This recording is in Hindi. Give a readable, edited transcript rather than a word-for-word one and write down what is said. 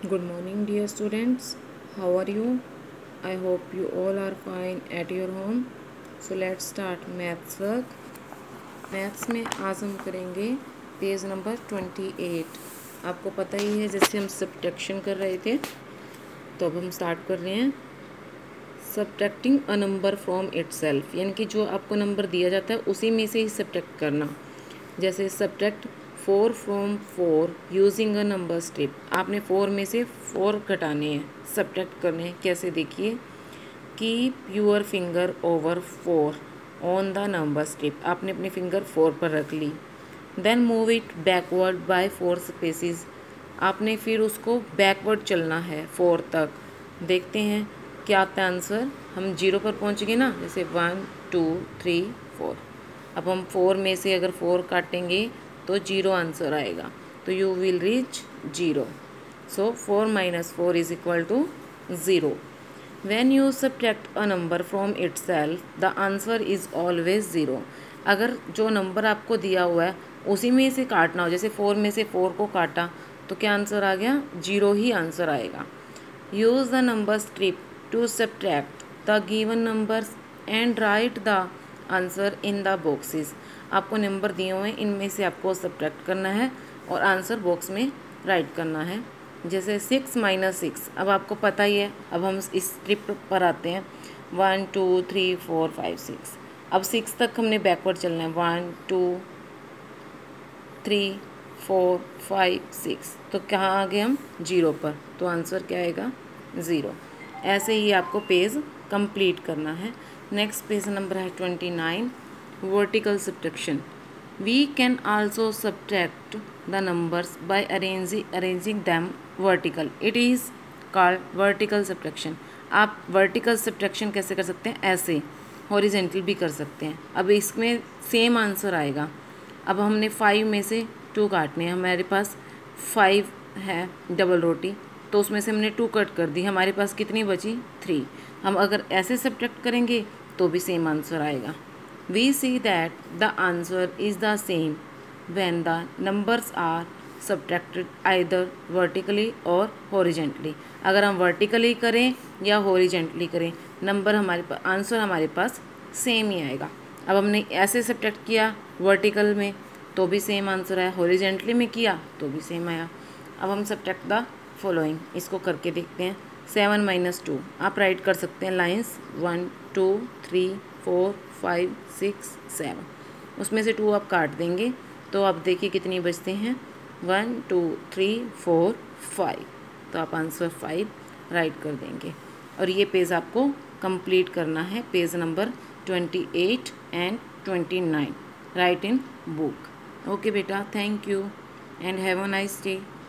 Good morning, dear students. How are you? I hope you all are fine at your home. So let's start maths work. Maths में आज हम करेंगे पेज नंबर 28। आपको पता ही है जैसे हम सब्ट्रैक्शन कर रहे थे, तो अब हम स्टार्ट कर रहे हैं subtracting a number from itself, यानी कि जो आपको नंबर दिया जाता है उसी में से ही सब्ट्रैक्ट करना। जैसे subtract 4 from 4 using a number strip, आपने 4 में से 4 घटाने हैं, सब्ट्रैक्ट करने हैं। कैसे देखिए, keep your finger over 4 on the number strip, आपने अपनी फिंगर 4 पर रख ली। Then move it backward by 4 spaces, आपने फिर उसको बैकवर्ड चलना है 4 तक। देखते हैं क्या आता है आंसर। हम 0 पर पहुंच गए ना, जैसे 1 2 3 4। अब हम 4 में से अगर 4 काटेंगे तो 0 आंसर आएगा, तो you will reach 0। So 4 minus 4 is equal to 0। When you subtract a number from itself, the answer is always 0। अगर जो नंबर आपको दिया हुआ है उसी में से काटना हो, जैसे 4 में से 4 को काटा तो क्या आंसर आ गया, 0 ही आंसर आएगा। Use the number strip to subtract the given numbers and write the answer in the boxes, आपको नंबर दिए हुए हैं, इनमें से आपको सब्ट्रैक्ट करना है और आंसर बॉक्स में राइट करना है। जैसे 6 माइनस 6, अब आपको पता ही है। अब हम इस स्ट्रिप पर आते हैं, 1 2 3 4 5 6। अब 6 तक हमने बैकवर्ड चलना है, 1 2 3 4 5 6। तो कहाँ आ गए हम, 0 पर, तो आंसर क्या आएगा, 0। ऐसे ही आपको पेज कंप्लीट करना है। नेक्स्ट पेज नंबर है 29, vertical subtraction. We can also subtract the numbers by arranging them vertical. It is called vertical subtraction. आप vertical subtraction कैसे कर सकते हैं, ऐसे horizontal भी कर सकते हैं। अब इसमें सेम आंसर आएगा। अब हमने 5 में से 2 काटने हैं, हमारे पास 5 है डबल रोटी, तो उसमें से हमने 2 कट कर दी, हमारे पास कितनी बची, 3। हम अगर ऐसे सब्ट्रैक्ट करेंगे तो भी सेम आंसर आएगा। We see that the answer is the same when the numbers are subtracted either vertically or horizontally। अगर हम vertically करें या horizontally करें, नंबर हमारे पास, आंसर हमारे पास सेम ही आएगा। अब हमने ऐसे सब्ट्रैक्ट किया वर्टिकल में तो भी सेम आंसर आया, हॉरिजेंटली में किया तो भी सेम आया। अब हम सब्ट्रैक्ट द फॉलोइंग, इसको करके देखते हैं। 7 माइनस 2, आप राइट कर सकते हैं लाइन्स, 1 2 3 4 5 6 7, उसमें से 2 आप काट देंगे तो आप देखिए कितनी बचते हैं, 1 2 3 4 5, तो आप आंसर 5 राइट कर देंगे। और ये पेज आपको कंप्लीट करना है, page number 28 and 29, write in book. Okay बेटा, thank you and have a nice day.